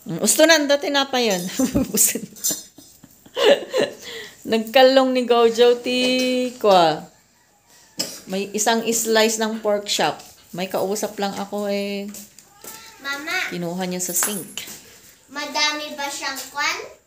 Gusto na, dati na pa yun. Nagkalong ni Gojo ti kwa. May isang slice ng pork chop. May kausap lang ako eh. Mama, Kinuha niya sa sink. madami ba siyang kwan?